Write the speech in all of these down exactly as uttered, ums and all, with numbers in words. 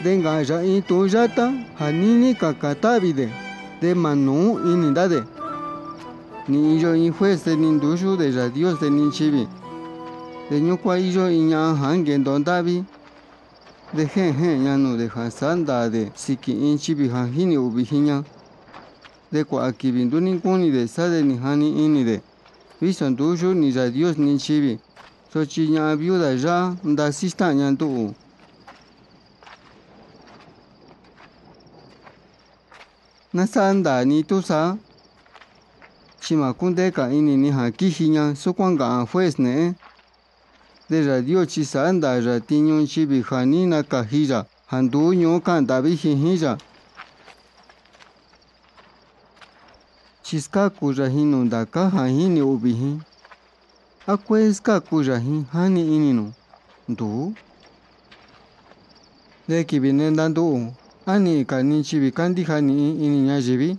denga ya in tu yata hanini kakatabi de de manu ininda de ni yo in juez de nindushu de ya Dios de ninchibi de nyukwa yo inya hangen dondabi de gen gen yanu de hasanda de siki inchibi hahini ubihinya de kwa akibi kuni de sade ni hani ini de visan dushu ni ya Dios ninchibi so chinya viuda ya nda sista nyantu nasanda ni tusa chima kunde ka ini ni hakihinya sukwanga juez ne de radio chisanda ra tiñon chibi hanina kahira handu nyo kanda bihihiya chiska kujahino ndaka hahini ubihi akweska kujahi hani inino ndu de kibinenda ndu ani kani chibi kandi hani ini nyajibi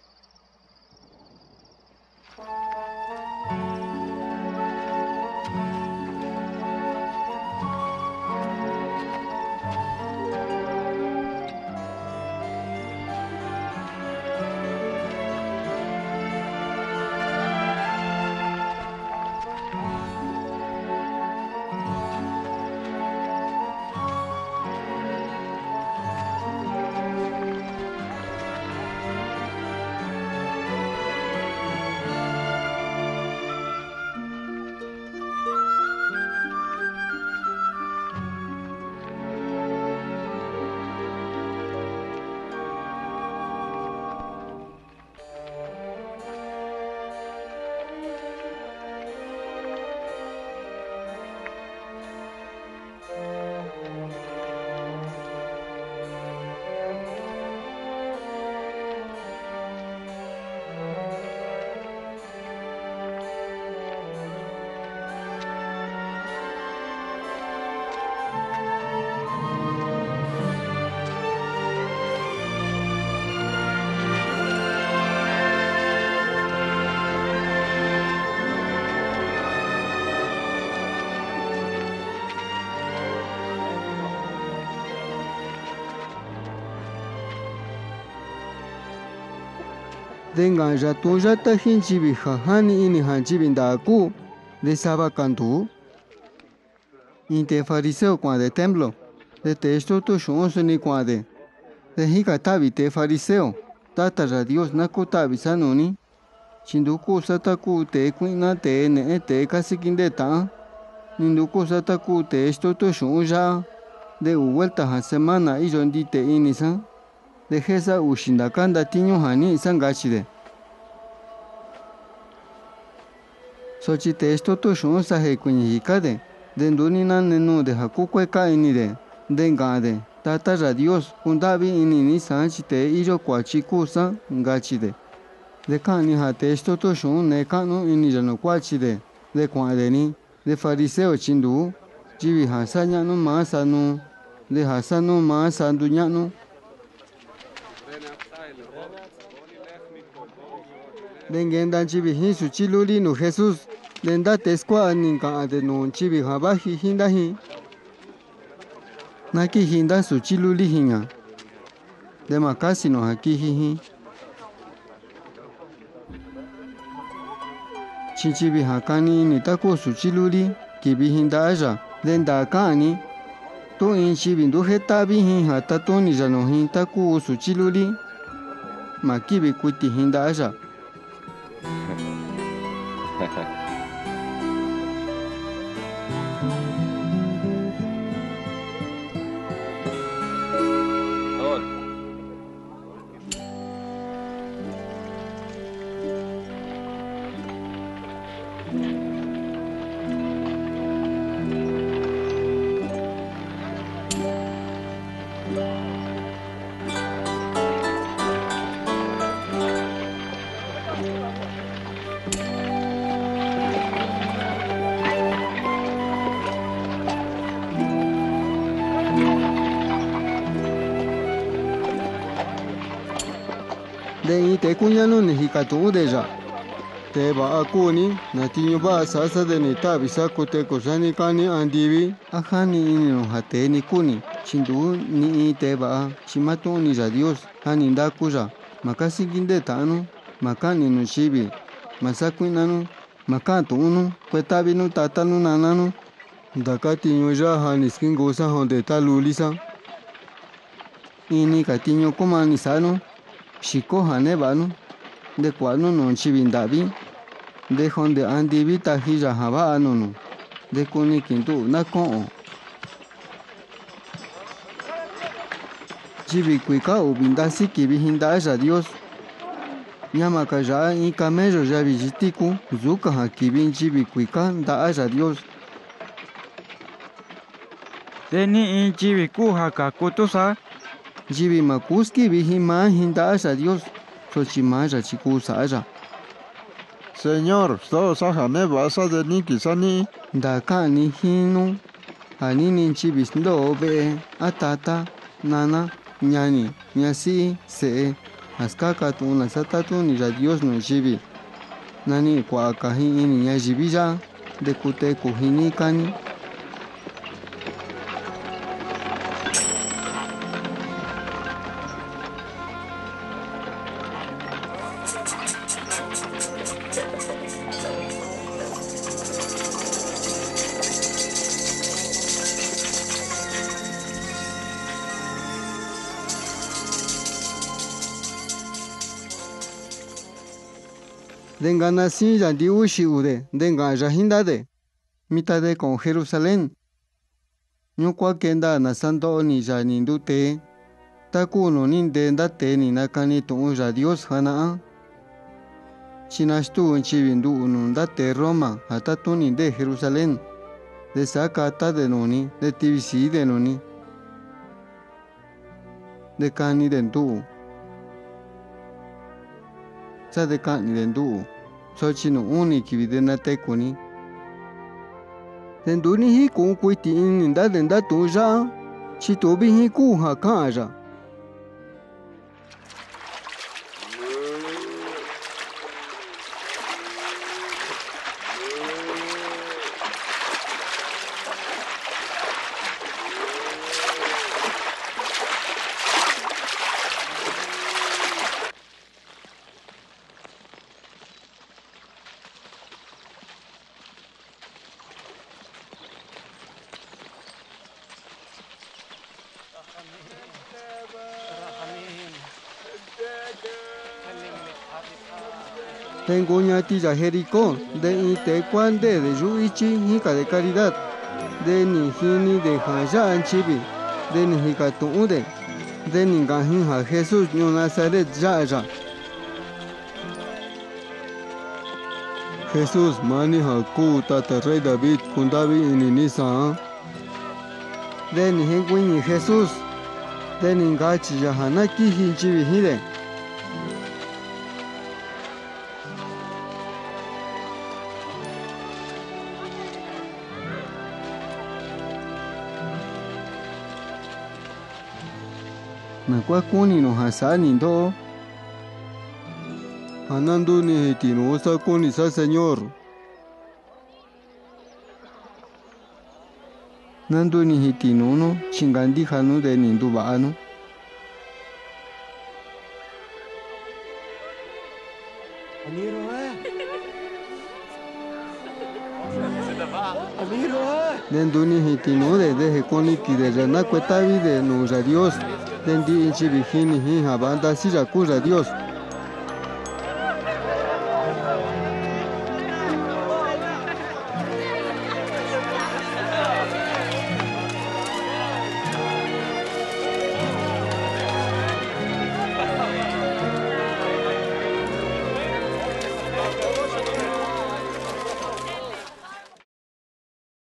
denga ya tu yata hinchibi hahani ini hanchibi ndaku de sabakantu inte fariseo kwa de templo de texto tu shonso ni kwa de de hika tabi te fariseo tata ya Dios naku tabi sanuni chinduku sataku te kuina te ne te kasikinde ta ninduku sataku texto tu shonja de vuelta a semana y yondite inisa de jesa ushindakanda tiño hani sangachide sochi texto to shon sahe kunyika de denduni nan nenu de hakukwe ka ini de denga de tata ya Dios kundabi ini ni sanchite iyo kwachi kusa ngachide de kani ha texto to shon ne kanu ini jano kwachi de de kwade ni de fariseo chindu jibi hasanya no masanu de hasanu masandunya no dengenda chibi hisu chiluli no Jesus denda teskwa ninka de no chibi habahi hindahi naki hinda su chiluli hinya de makasi no hakihi chichibi hakani nitako su chiluli kibi hinda aja denda kani to in chibi ndo hetabi hin hata to ni jano hin taku su chiluli makibi kuti hinda aja de te kunyano ni hikatu deja te ba akuni na tinyo ba sasa de ni tabi sako te kosani kani andivi ahani ini no hate ni kuni chindu ni te ba chimatu ni ya Dios hani ndakuya makasi kinde tanu makani no chibi masakuinanu makatunu kuetabinu tatanu nananu ndakatiño ya hani skingosa honde talulisa ini katiño kumani sanu shiko hane banu de kuanu no chibindabi de honde andibi tajiya haba anunu de kuni kintu nakon chibi kuika ubindasi kibi hinda ya Dios nyama kaya in camello ya bijitiku zuka hakibi chibi kuika nda ya Dios Deni in chibi ku hakakutusa chibi makuski bijima hinda ya Dios sochimaya chikusa ya Señor, sto sahane basa de ni kisani ndaka ni hinu anini chibi ndo be atata nana ñani ñasi se askaka tu na satatu ni ya Dios no chibi nani kwa kahi ini ña jibiya de kute kuhini kani denga nasi ya di ushi ude denga ya hindade mitade con Jerusalén nyukwa kenda na santo ni ya nindute takuno ninde ndate ni nakani tu ya Dios hana chinashtu chibindu unu ndate Roma hatatu ni de Jerusalén de sakata de noni de tibisi de noni de kani de ndu sa de kani de ndu sochino uni kibidena tekuni denduni hi ku kuiti inda denda tuja chitobi hi ku hakaja tengo ñati ya Jericó de ite cuande de yuichi hika de caridad de ni hini de haya anchibi de ni hikatu ude de ni gahin a Jesús no Nazaret ya ya Jesús mani haku tata rey David kundabi ininisa de ni hingwini Jesús de ni gachi ya hanaki hinchibi hide na kwa kuni no hasani ndo anando ni hitino sa kuni sa Señor nando ni hitino no chingandi hanu de nindu baano Amiro eh Amiro eh nando ni hitino de de kuni ki de na kwetavi de no ya Dios dendi inchi bihini hi habanda si ya Dios